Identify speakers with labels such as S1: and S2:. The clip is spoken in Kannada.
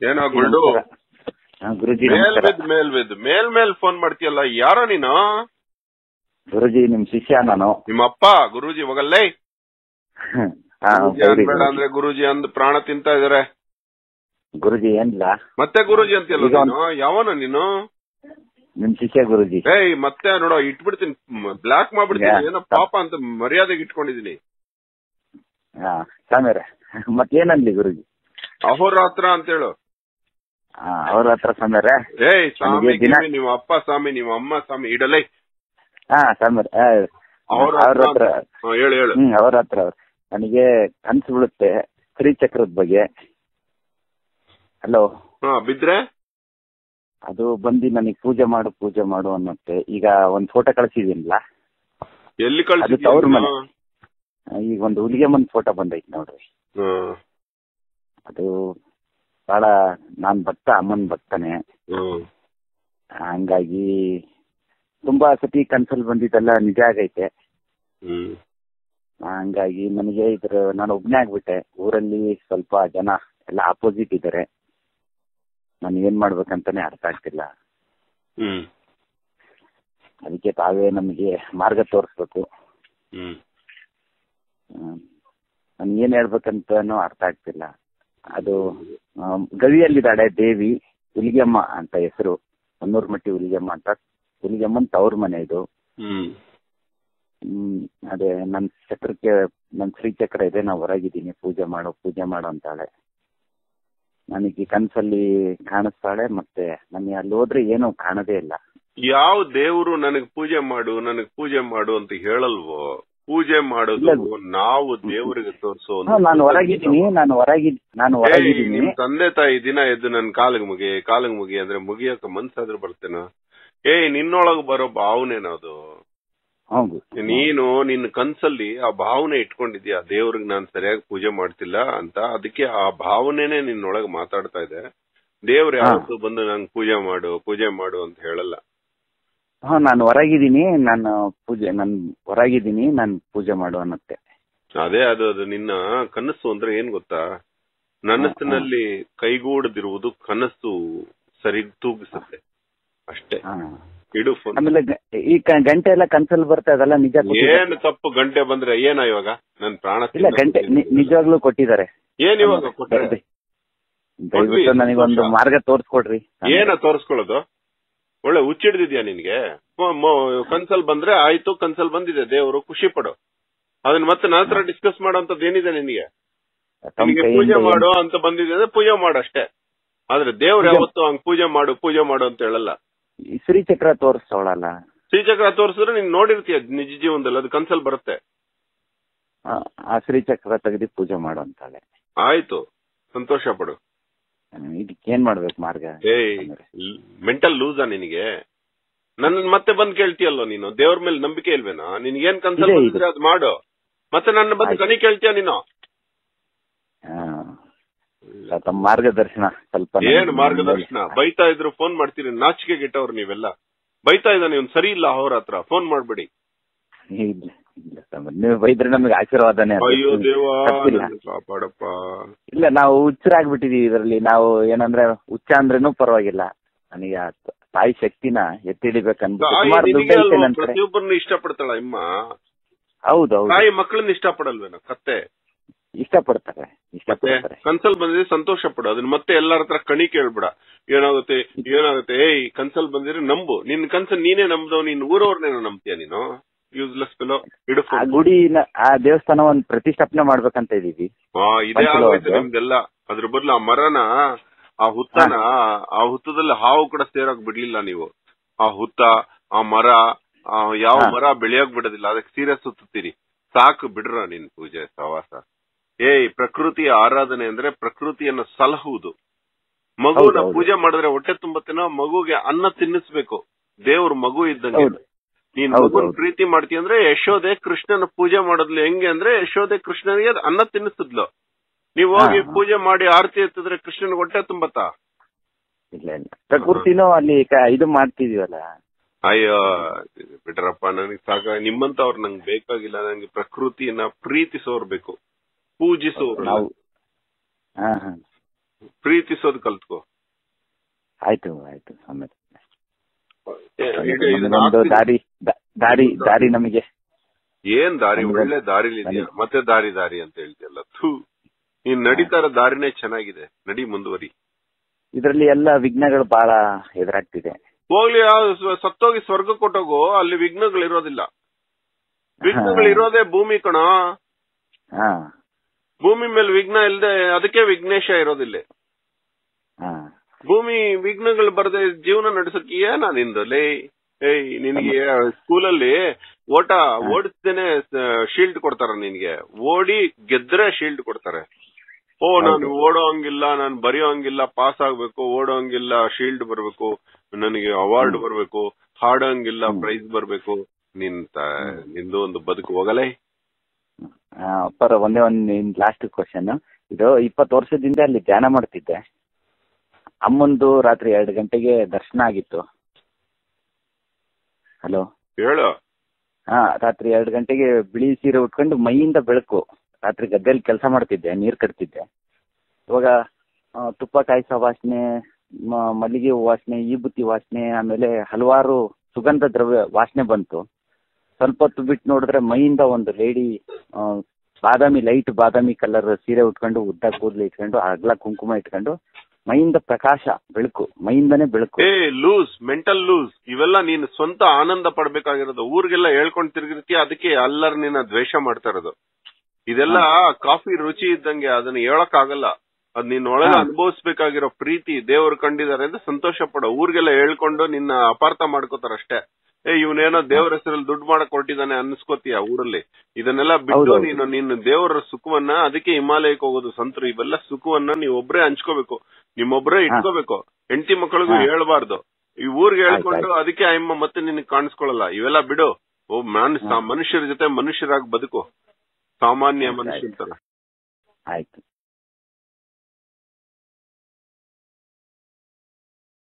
S1: ಏನೋ ಗುಲ್ಡು
S2: ಗುರುಜಿ
S1: ಮೇಲ್ ಫೋನ್ ಮಾಡ್ತೀಯಲ್ಲ, ಯಾರೋ ನೀನು?
S2: ಗುರುಜಿ ನಿಮ್ ಶಿಷ್ಯ ನಾನು.
S1: ನಿಮ್ಮಪ್ಪ ಗುರೂಜಿ ಹೋಗಲ್ಲೇ ಬೇಡ ಅಂದ್ರೆ ಗುರೂಜಿ ಅಂದ್ ಪ್ರಾಣ ತಿಂತಾ ಇದಾರೆ.
S2: ಗುರುಜಿ ಏನಿಲ್ಲ
S1: ಮತ್ತೆ ಗುರೂಜಿ ಅಂತೀಯಲ್ಲ ನೀನು, ಯಾವನ ನೀನು?
S2: ನಿಮ್ ಶಿಷ್ಯ ಗುರುಜಿ.
S1: ಮತ್ತೆ ನೋಡೋ ಇಟ್ಬಿಡ್ತೀನಿ, ಬ್ಲಾಕ್ ಮಾಡ್ಬಿಡ್ತೀನಿ. ಏನೋ ಪಾಪ ಅಂತ ಮರ್ಯಾದೆಗೆ ಇಟ್ಕೊಂಡಿದೀನಿ.
S2: ಸ್ವಾಮಿಯವ್ರೆ ಮತ್ತೇನನ್ಲಿ ಗುರುಜಿ?
S1: ಅಹೋರಾತ್ರ ಅಂತ ಹೇಳು.
S2: ಅಹೋರಾತ್ರ ಸ್ವಾಮಿಯವ್ರೆ.
S1: ಸ್ವಾಮಿ ನಿಮ್ಮ ಅಪ್ಪ ಸ್ವಾಮಿ, ನಿಮ್ಮ ಅಮ್ಮ ಸ್ವಾಮಿ ಇಡಲೇ.
S2: ಸ್ವಾಮಿಯವ್ರೆ
S1: ಹೇಳು.
S2: ಅಹೋರಾತ್ರ ನನಗೆ ಕನ್ಸು ಬೀಳುತ್ತೆ ಶ್ರೀಚಕ್ರದ ಬಗ್ಗೆ. ಹಲೋ.
S1: ಬಿದ್ರೆ
S2: ಅದು ಬಂದು ನನಗೆ ಪೂಜೆ ಮಾಡು ಅನ್ನತ್ತೆ. ಈಗ ಒಂದ್ ಫೋಟೋ ಕಳ್ಸಿದೀನಿಲ್ಲ,
S1: ಎಲ್ಲಿ ಕಳ್ಸಿದ್ಯಾ?
S2: ಅವ್ರ ಮನೆ. ಈಗ ಒಂದು ಹುಲಿಗೆ ಮಂದ್ ಫೋಟೋ ಬಂದೈತಿ ನೋಡ್ರಿ. ಅದು ಬಹಳ ನಾನ್ ಭಕ್ತ, ಅಮ್ಮನ್ ಭಕ್ತನೇ. ಹಂಗಾಗಿ ತುಂಬಾ ಸತಿ ಕನ್ಸಲ್ ಬಂದಿದ್ದೆಲ್ಲ ನಿಜ ಆಗೈತೆ. ಹಂಗಾಗಿ ನನಗೆ ನಾನು ಒಬ್ನೇ ಆಗ್ಬಿಟ್ಟೆ. ಊರಲ್ಲಿ ಸ್ವಲ್ಪ ಜನ ಎಲ್ಲ ಆಪೋಸಿಟ್ ಇದ್ದಾರೆ. ನಾನು ಏನ್ ಮಾಡ್ಬೇಕಂತಾನೆ ಅರ್ಥ ಆಗ್ತಿಲ್ಲ. ಅದಕ್ಕೆ ತಾವೇ ನಮಗೆ ಮಾರ್ಗ ತೋರಿಸ್ಬೇಕು. ನನ್ ಏನ್ ಹೇಳ್ಬೇಕಂತಾನು ಅರ್ಥ ಆಗ್ತಿಲ್ಲ. ಅದು ಗವಿಯಲ್ಲಿದ್ದಾಳೆ ದೇವಿ, ಹುಲಿಗೆಮ್ಮ ಅಂತ ಹೆಸರು, ಹೊನ್ನೂರ್ಮಟ್ಟಿ ಹುಲಿಗೆಮ್ಮ ಅಂತ. ಹುಲಿಗೆಮ್ಮನ್ ತವ್ರ ಮನೆ ಇದು. ಅದೇ ನನ್ ಚಕ್ರಕ್ಕೆ, ನನ್ ಶ್ರೀಚಕ್ರ ಇದೆ, ನಾ ಹೊರಗಿದ್ದೀನಿ, ಪೂಜೆ ಮಾಡು ಅಂತಾಳೆ. ನನಗೆ ಕನ್ಸಲ್ಲಿ ಕಾಣಿಸ್ತಾಳೆ. ಮತ್ತೆ ನನಗೆ ಅಲ್ಲಿ ಹೋದ್ರೆ ಏನು ಕಾಣದೇ ಇಲ್ಲ. ಯಾವ
S1: ದೇವರು ನನಗ್ ಪೂಜೆ ಮಾಡು ಅಂತ ಹೇಳಲ್ವೋ? ಪೂಜೆ ಮಾಡೋದು ನಾವು ದೇವರಿಗೆ ತೋರಿಸೋ.
S2: ನಾನು ಹೊರಗಿದ್ದೀನಿ.
S1: ನಿಮ್ ತಂದೆ ತಾಯಿ ದಿನ ಎದ್ದು ನನ್ ಕಾಲಿಗೆ ಮುಗಿ ಅಂದ್ರೆ ಮುಗಿಯಕ ಮನ್ಸಾದ್ರೂ ಬರ್ತೇನೋ? ನಿನ್ನೊಳಗ್ ಬರೋ ಭಾವನೆನದು. ನೀನು ನಿನ್ನ ಕನ್ಸಲ್ಲಿ ಆ ಭಾವನೆ ಇಟ್ಕೊಂಡಿದ್ಯಾ, ದೇವ್ರಿಗೆ ನಾನ್ ಸರಿಯಾಗಿ ಪೂಜೆ ಮಾಡ್ತಿಲ್ಲ ಅಂತ. ಅದಕ್ಕೆ ಆ ಭಾವನೆನೇ ನಿನ್ನೊಳಗ್ ಮಾತಾಡ್ತಾ ಇದೆ. ದೇವ್ರು ಯಾವತ್ತೂ ಬಂದು ನಂಗೆ ಪೂಜೆ ಮಾಡು ಅಂತ ಹೇಳಲ್ಲ.
S2: ನಾನು ಹೊರಗಿದ್ದೀನಿ, ನಾನು ಪೂಜೆ ಮಾಡು ಅನ್ನತ್ತೆ.
S1: ಅದೇ ಅದು ನಿನ್ನ ಕನಸು ಅಂದ್ರೆ ಏನ್ ಗೊತ್ತಾ? ನನಸಿನಲ್ಲಿ ಕೈಗೂಡದಿರುವುದು ಕನಸು ಸರಿ ತೂಗಿಸುತ್ತೆ ಅಷ್ಟೇ. ಇಡು ಫೋನ್.
S2: ಆಮೇಲೆ ಈ ಗಂಟೆ ಎಲ್ಲ ಕನ್ಸಲ್ ಬರ್ತಾ ಅದೆಲ್ಲ ನಿಜ?
S1: ಏನು ತಪ್ಪು? ಗಂಟೆ ಬಂದ್ರೆ ಏನ ಇವಾಗ? ನನ್ ಪ್ರಾಣ
S2: ಇಲ್ಲ, ಗಂಟೆ ನಿಜವಾಗ್ಲೂ ಕೊಟ್ಟಿದ್ದಾರೆ.
S1: ಏನ್ ಇವಾಗ ಕೊಟ್ಟರೆ?
S2: ದಯವಿಟ್ಟು ನನಗೊಂದು ಮಾರ್ಗ ತೋರ್ಸ್ಕೊಡ್ರಿ.
S1: ಏನ ತೋರ್ಸ್ಕೊಳ್ಳೋದು? ಒಳ್ಳೆ ಹುಚ್ಚಿಡ್ದಿದ್ಯಾ ನಿನ್ಗೆ? ಕನ್ಸಲ್ ಬಂದ್ರೆ ಆಯ್ತು, ಕನ್ಸಲ್ ಬಂದಿದೆ, ದೇವರು ಖುಷಿ ಪಡು. ಅದನ್ನ ಮತ್ತೆ ನಂತರ ಡಿಸ್ಕಸ್ ಮಾಡೋಂಥದ್ದು ಏನಿದೆ ನಿನಗೆ? ಪೂಜೆ ಮಾಡು ಅಂತ ಬಂದಿದೆ ಅಂದ್ರೆ ಪೂಜೆ ಮಾಡು ಅಷ್ಟೇ. ಆದ್ರೆ ದೇವ್ರು ಯಾವತ್ತು ಹಂಗ್ ಪೂಜೆ ಮಾಡು ಅಂತ ಹೇಳಲ್ಲ.
S2: ಶ್ರೀಚಕ್ರ ತೋರಿಸೋಳಲ್ಲ.
S1: ಶ್ರೀಚಕ್ರ ತೋರಿಸಿದ್ರೆ ನೀನ್ ನೋಡಿರ್ತೀಯ ನಿಜ ಜೀವನದಲ್ಲಿ, ಅದು ಕನ್ಸಲ್ ಬರುತ್ತೆ.
S2: ಆ ಶ್ರೀಚಕ್ರ ತೆಗೆದು ಪೂಜೆ ಮಾಡು ಅಂತಾಳೆ.
S1: ಆಯ್ತು, ಸಂತೋಷ ಪಡು.
S2: ಇದಕ್ಕೆ ಏನ್ ಮಾಡ್ಬೇಕು ಮಾರ್ಗ?
S1: ಮೆಂಟಲ್ ಲೂಸಾ ನಿನಗೆ? ನನ್ನ ಮತ್ತೆ ಬಂದ್ ಕೇಳ್ತೀಯಲ್ಲೋ ನೀನು? ದೇವ್ರ ಮೇಲೆ ನಂಬಿಕೆ ಇಲ್ವೇನೋ? ನಿನ್ಗೇನ್ ಕನ್ಸಲ್ ಬಂದಿದ್ರೆ ಅದು ಮಾಡು. ಮತ್ತೆ ನನ್ನ ಬಂದು ಕಣಿ ಕೇಳ್ತೀಯ ನೀನು?
S2: ಮಾರ್ಗದರ್ಶನ ಸ್ವಲ್ಪ.
S1: ಏನ್ ಮಾರ್ಗದರ್ಶನ? ಬೈತಾ ಇದ್ರು ಫೋನ್ ಮಾಡ್ತೀರಿ, ನಾಚಿಕೆ ಗಿಟ್ಟವ್ರು ನೀವೆಲ್ಲ. ಬೈತಾ ಇದ್ದಾನೆ ಇವ್ನು, ಸರಿ ಇಲ್ಲ ಅಹೋರಾತ್ರ, ಫೋನ್ ಮಾಡ್ಬಿಡಿ.
S2: ನೀವು ಬೈದ್ರೆ ನಮಗೆ ಆಶೀರ್ವಾದನೇ.
S1: ಅಯ್ಯೋ ದೇವಾ ಕಾಪಾಡಪ್ಪ.
S2: ಇಲ್ಲ, ನಾವು ಹುಚ್ಚರಾಗ್ಬಿಟ್ಟಿದೀವಿ ಇದರಲ್ಲಿ. ನಾವು ಏನಂದ್ರೆ ಹುಚ್ಚ ಅಂದ್ರೇನು ಪರವಾಗಿಲ್ಲ, ನನಗೆ ತಾಯಿ ಶಕ್ತಿನ ಎತ್ತಿಡಿಬೇಕಂತ
S1: ಪ್ರತಿಯೊಬ್ಬರನ್ನ ಇಷ್ಟಪಡ್ತಾಳ ಇಮ್ಮ.
S2: ಹೌದೌದು.
S1: ತಾಯಿ ಮಕ್ಕಳನ್ನ ಇಷ್ಟಪಡಲ್ವೇನೋ? ಕತ್ತೆ
S2: ಇಷ್ಟಪಡ್ತಾರೆ.
S1: ಕನ್ಸಲ್ ಬಂದಿದ್ರೆ ಸಂತೋಷ ಪಡು. ಅದನ್ನ ಮತ್ತೆ ಎಲ್ಲಾರ ಹತ್ರ ಕಣಿ ಕೇಳ್ಬಿಡ. ಏನಾಗುತ್ತೆ? ಕನ್ಸಲ್ ಬಂದಿದ್ರೆ ನಂಬು. ನಿನ್ ಕನ್ಸಲ್ ನೀನೇ ನಂಬ್ದವ್, ನೀನ್ ಊರವ್ರನ್ನೇನೋ ನಂಬ್ತೀಯ ನೀನು? Useless fellow.
S2: ಗುಡಿ, ಆ ದೇವಸ್ಥಾನ ಒಂದ್ ಪ್ರತಿಷ್ಠಾಪನೆ ಮಾಡ್ಬೇಕಂತ ಇದೀವಿ.
S1: ಇದೇ ಆಗೋಯ್ತು ನಿಮ್ದೆಲ್ಲ. ಅದ್ರ ಬದಲು ಆ ಮರನ, ಆ ಹುತ್ತದಲ್ಲಿ ಹಾವು ಕೂಡ ಸೇರೋಕ್ ಬಿಡ್ಲಿಲ್ಲ ನೀವು. ಆ ಹುತ್ತ, ಆ ಮರ, ಯಾವ ಮರ ಬೆಳೆಯೋಕ್ ಬಿಡೋದಿಲ್ಲ, ಅದಕ್ಕೆ ಸೀರೆ ಸುತ್ತೀರಿ. ಸಾಕು ಬಿಡ್ರ ನಿನ್ ಪೂಜೆ ಸವಾಸ. ಪ್ರಕೃತಿಯ ಆರಾಧನೆ ಅಂದ್ರೆ ಪ್ರಕೃತಿಯನ್ನ ಸಲಹುವುದು. ಮಗುನ ಪೂಜೆ ಮಾಡಿದ್ರೆ ಹೊಟ್ಟೆ ತುಂಬತ್ತೇನೋ? ಮಗುಗೆ ಅನ್ನ ತಿನ್ನಿಸ್ಬೇಕು. ದೇವ್ರ ಮಗು ಇದ್ದಂಗೆ. ನೀನ್ ಮಗುನ್ ಪ್ರೀತಿ ಮಾಡ್ತೀಯ ಅಂದ್ರೆ ಯಶೋದೆ ಕೃಷ್ಣನ ಪೂಜೆ ಮಾಡೋದ್ಲು ಹೆಂಗೆ ಅಂದ್ರೆ, ಯಶೋದೆ ಕೃಷ್ಣನಿಗೆ ಅನ್ನ ತಿನ್ನಿಸಿದ್ಲು. ನೀವ್ ಹೋಗಿ ಪೂಜೆ ಮಾಡಿ ಆರತಿ ಎತ್ತಿದ್ರೆ ಕೃಷ್ಣನ್ ಹೊಟ್ಟೆ ತುಂಬತ್ತಾ?
S2: ಇಲ್ಲ ಇಲ್ಲ, ಪ್ರಕೃತಿನೂ ಅಲ್ಲಿ ಇದು ಮಾಡ್ತಿದೀವಲ್ಲ.
S1: ಅಯ್ಯೋ ಬಿಟ್ರಪ್ಪ, ನನಗೆ ಸಾಕ. ನಿಮ್ಮಂತವ್ರು ನಂಗೆ ಬೇಕಾಗಿಲ್ಲ. ನಂಗೆ ಪ್ರಕೃತಿಯನ್ನ ಪ್ರೀತಿಸೋರ್ ಬೇಕು, ಪೂಜಿಸೋರು. ಪ್ರೀತಿಸೋದು ಕಲ್ತ್ಕೋ.
S2: ಆಯ್ತು ಆಯ್ತು ಸ್ವಾಮಿ.
S1: ಇದು
S2: ನಮಗೊಂದು ದಾರಿ ದಾರಿ ದಾರಿ ನಮಗೆ
S1: ಏನ್ ದಾರಿ? ಒಳ್ಳೆ ದಾರಿಲಿದ್ಯಾ, ಮತ್ತೆ ದಾರಿ ದಾರಿ ಅಂತ ಹೇಳ್ತಿಯಲ್ಲ. ನೀನ್ ನಡೀತಾ ಇರೋ ದಾರಿನೇ ಚೆನ್ನಾಗಿದೆ, ನಡಿ, ಮುಂದುವರಿ.
S2: ಇದರಲ್ಲಿ ಎಲ್ಲ ವಿಘ್ನಗಳು ಬಹಳ ಎದುರಾಗ್ತಿದೆ.
S1: ಹೋಗ್ಲಿ, ಸತ್ತೋಗಿ ಸ್ವರ್ಗ ಕೊಟ್ಟೋಗು, ಅಲ್ಲಿ ವಿಘ್ನಗಳಿರೋದಿಲ್ಲ. ವಿಘ್ನಗಳಿರೋದೇ ಭೂಮಿ ಕಣ. ಭೂಮಿ ಮೇಲೆ ವಿಘ್ನ ಇಲ್ದೆ ಅದಕ್ಕೆ ವಿಘ್ನೇಶ ಇರೋದಿಲ್ಲ. ಭೂಮಿ ವಿಘ್ನಗಳು ಬರದೆ ಜೀವನ ನಡೆಸಕ್ಕೆ ಏನ ನಿಂದಲೇ? ನಿನ್ಗೆ ಸ್ಕೂಲಲ್ಲಿ ಓಡಿಸ್ದೇನೆ ಶೀಲ್ಡ್ ಕೊಡ್ತಾರ ನಿನ್ಗೆ. ಓಡಿ ಗೆದ್ರೆ ಶೀಲ್ಡ್ ಕೊಡ್ತಾರೆ. ನಾನು ಓಡೋ ಹಂಗಿಲ್ಲ, ನಾನು ಬರೆಯೋ ಹಂಗಿಲ್ಲ, ಪಾಸ್ ಆಗ್ಬೇಕು, ಓಡೋ ಹಂಗಿಲ್ಲ, ಶೀಲ್ಡ್ ಬರ್ಬೇಕು, ನನಗೆ ಅವಾರ್ಡ್ ಬರ್ಬೇಕು, ಹಾಡೋ ಹಂಗಿಲ್ಲ, ಪ್ರೈಸ್ ಬರ್ಬೇಕು. ನಿಂದು ಒಂದು ಬದುಕು ಹೋಗಲೇ.
S2: ಒಂದೇ ಒಂದು ಲಾಸ್ಟ್ ಕ್ವಶನ್. ಇದು 20 ವರ್ಷದಿಂದ ಅಲ್ಲಿ ಧ್ಯಾನ ಮಾಡ್ತಿದ್ದೆ. ಅಮ್ಮಂದು ರಾತ್ರಿ 2 ಗಂಟೆಗೆ ದರ್ಶನ ಆಗಿತ್ತು. ಹಲೋ,
S1: ಹೇಳು.
S2: ರಾತ್ರಿ 2 ಗಂಟೆಗೆ ಬಿಳಿ ಸೀರೆ ಉಟ್ಕೊಂಡು ಮೈಯಿಂದ ಬೆಳಕು. ರಾತ್ರಿ ಗದ್ದೆಯಲ್ಲಿ ಕೆಲಸ ಮಾಡ್ತಿದ್ದೆ, ನೀರ್ ಕಟ್ತಿದ್ದೆ. ಇವಾಗ ತುಪ್ಪ ಕಾಯಿಸೋ ವಾಸನೆ, ಮಲ್ಲಿಗೆ ಹೂ ವಾಸನೆ, ಈಬುತ್ತಿ ವಾಸನೆ, ಆಮೇಲೆ ಹಲವಾರು ಸುಗಂಧ ದ್ರವ್ಯ ವಾಸನೆ ಬಂತು. ಸ್ವಲ್ಪ ಹೊತ್ತು ಬಿಟ್ಟು ನೋಡಿದ್ರೆ ಮೈಯಿಂದ ಒಂದು ಲೇಡಿ ಲೈಟ್ ಬಾದಾಮಿ ಕಲರ್ ಸೀರೆ ಉಟ್ಕೊಂಡು, ಉದ್ದ ಕೂದಲು ಇಟ್ಕೊಂಡು, ಅಗ್ಲ ಕುಂಕುಮ ಇಟ್ಕೊಂಡು, ಮೈಯಿಂದ ಪ್ರಕಾಶ, ಬೆಳಕು, ಮೈಯಿಂದನೇ ಬೆಳಕು.
S1: ಮೆಂಟಲ್ ಲೂಸ್ ಇವೆಲ್ಲ ನೀನು ಸ್ವಂತ ಆನಂದ ಪಡ್ಬೇಕಾಗಿರೋದು. ಊರಿಗೆಲ್ಲ ಹೇಳ್ಕೊಂಡು ತಿರುಗಿರ್ತೀಯ, ಅದಕ್ಕೆ ಎಲ್ಲರ ನಿನ್ನ ದ್ವೇಷ ಮಾಡ್ತಾ ಇರೋದು. ಇದೆಲ್ಲ ಕಾಫಿ ರುಚಿ ಇದ್ದಂಗೆ, ಅದನ್ನ ಹೇಳಕ್ ಆಗಲ್ಲ. ಅದ್ ನೀನ್ ಒಳಗೆ ಅನುಭವಿಸ್ಬೇಕಾಗಿರೋ ಪ್ರೀತಿ ದೇವರು ಕಂಡಿದ್ದಾರೆ ಅಂತ ಸಂತೋಷ ಪಡೋ. ಊರಿಗೆಲ್ಲ ಹೇಳ್ಕೊಂಡು ನಿನ್ನ ಅಪಾರ್ಥ ಮಾಡ್ಕೋತಾರಷ್ಟೇ. ಇವನೇನೋ ದೇವರ ಹೆಸರಲ್ಲಿ ದುಡ್ಡು ಮಾಡಕ್ ಹೊರಟಿದ್ದಾನೆ ಅನ್ನಿಸ್ಕೋತೀಯ ಊರಲ್ಲಿ. ಇದನ್ನೆಲ್ಲ ಬಿಟ್ಟು ನೀನು ದೇವರ ಸುಖವನ್ನ, ಅದಕ್ಕೆ ಹಿಮಾಲಯಕ್ಕೆ ಹೋಗೋದು ಸಂತರು. ಇವೆಲ್ಲ ಸುಖವನ್ನ ನೀವೊಬ್ರೇ ಹಂಚ್ಕೋಬೇಕು, ನಿಮ್ಮೊಬ್ರೇ ಇಟ್ಕೋಬೇಕು. ಹೆಂಡತಿ ಮಕ್ಕಳಿಗೂ ಹೇಳ್ಬಾರ್ದು. ಈ ಊರಿಗೆ ಹೇಳ್ಕೊಂಡು ಅದಕ್ಕೆ ಅಮ್ಮ ಮತ್ತೆ ನಿನಗೆ ಕಾಣಿಸ್ಕೊಳ್ಳಲ್ಲ. ಇವೆಲ್ಲ ಬಿಡು. ಮನುಷ್ಯರ ಜೊತೆ ಮನುಷ್ಯರಾಗಿ ಬದುಕು, ಸಾಮಾನ್ಯ ಮನುಷ್ಯರ ತರ.
S2: ಆಯ್ತು.